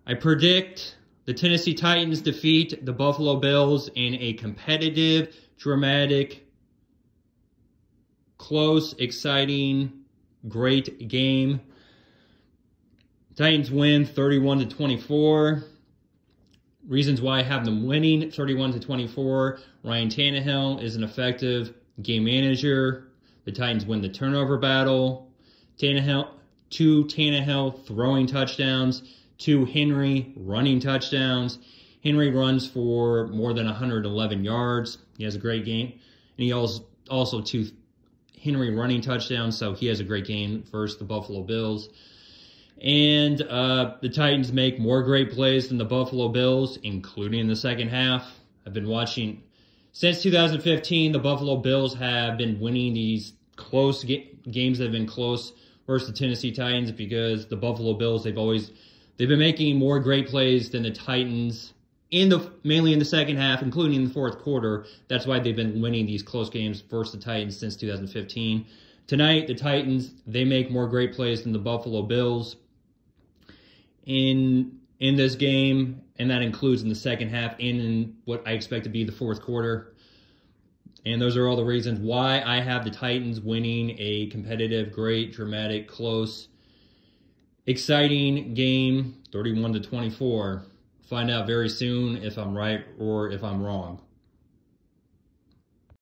I predict the Tennessee Titans defeat the Buffalo Bills in a competitive, dramatic, close, exciting, great game. Titans win 31-24. Reasons why I have them winning 31-24. Ryan Tannehill is an effective game manager. The Titans win the turnover battle. Two Tannehill throwing touchdowns. 2 Henry running touchdowns. Henry runs for more than 111 yards. He has a great game. And he also 2 Henry running touchdowns, so he has a great game versus the Buffalo Bills. And the Titans make more great plays than the Buffalo Bills, including in the second half. I've been watching since 2015. The Buffalo Bills have been winning these close games that have been close versus the Tennessee Titans because the Buffalo Bills, they've been making more great plays than the Titans mainly in the second half, including in the fourth quarter. That's why they've been winning these close games versus the Titans since 2015. Tonight, the Titans, they make more great plays than the Buffalo Bills in this game, and that includes in the second half and in what I expect to be the fourth quarter. And those are all the reasons why I have the Titans winning a competitive, great, dramatic, close, exciting game, 31-24. Find out very soon if I'm right or if I'm wrong.